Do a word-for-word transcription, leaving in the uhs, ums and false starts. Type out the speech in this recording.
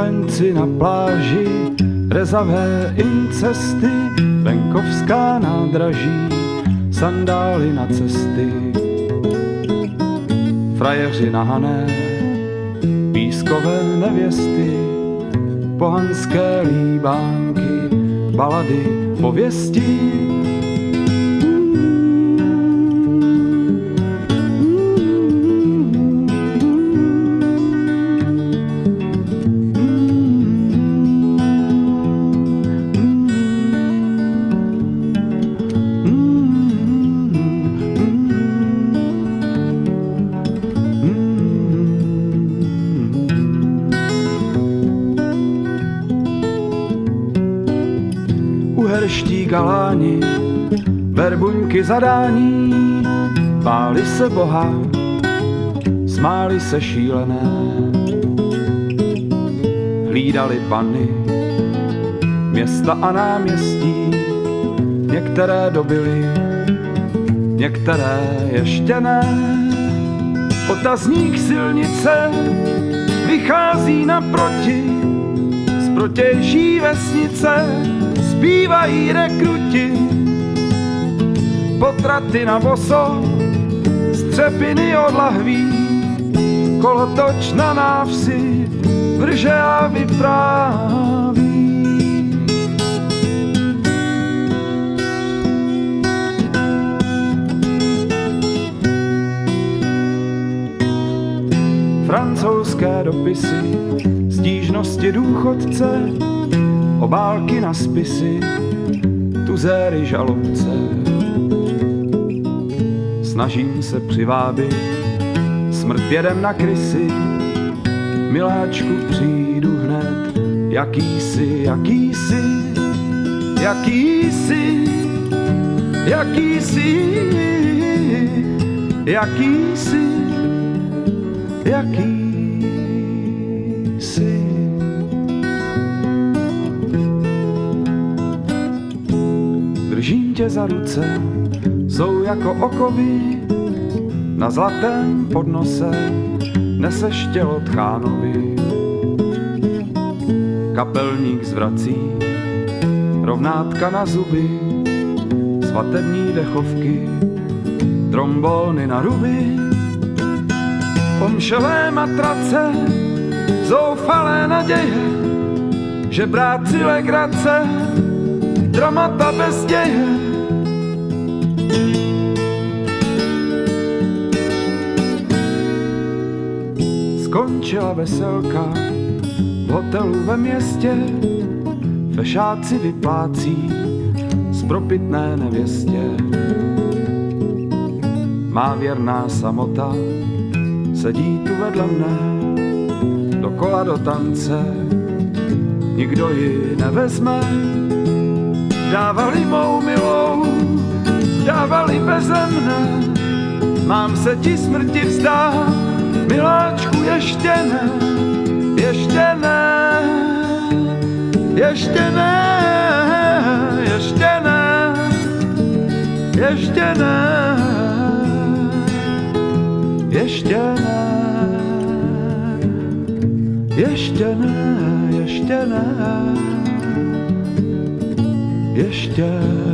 milenci na pláži, rezavé incesty, venkovská nádraží, sandály na cesty. Frajeři nahané, pískové nevěsty, pohanské líbánky, balady, pověsti. Uherští galáni, verbuňky zadání, báli se Boha, smáli se šílené, hlídali pany, města a náměstí, některé dobyly, některé ještě ne. Otazník silnice vychází naproti, z protější vesnice zpívají rekruti, potraty na boso, střepiny od lahví, kolotoč na návsi vrže a vypráví. Francouzské dopisy, stížnosti důchodce, obálky na spisy, tuzéry žalobce. Snažím se přivábit, smrt jedem na krysy, miláčku přijdu hned, jakýsi, jakýsi, jakýsi, jakýsi, jakýsi, jakýsi. Držím tě za ruce, jsou jako okovy, na zlatém podnose neseš tělo tchánovi. Kapelník zvrací, rovnátka na zuby, svatební dechovky, trombóny na ruby, omšelé matrace, zoufalé naděje, žebráci legrace, dramata bez děje. Skončila veselka v hotelu ve městě, fešáci vyplácí z propitné nevěstě. Má věrná samota sedí tu vedle mne, dokola do tance, nikdo ji nevezme. Dávali mou milou, dávali beze mne, mám se ti smrti vzdát, miláčku, ještě ne, ještě ne, ještě ne, ještě ne, ještě ne, ještě ne, ještě ne, ještě ne, ještě